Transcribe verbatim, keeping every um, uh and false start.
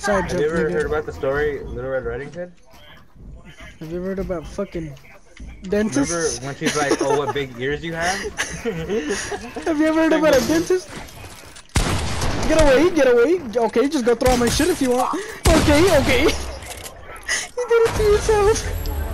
Side Have joke, you ever nigga. heard about the story Little Red Riding Hood? Have you ever heard about fucking Remember dentists? when she's like, "Oh, what big ears you have?" Have you ever heard about a dentist? Get away, get away. Okay, just go throw all my shit if you want. Okay, okay. You did it to yourself.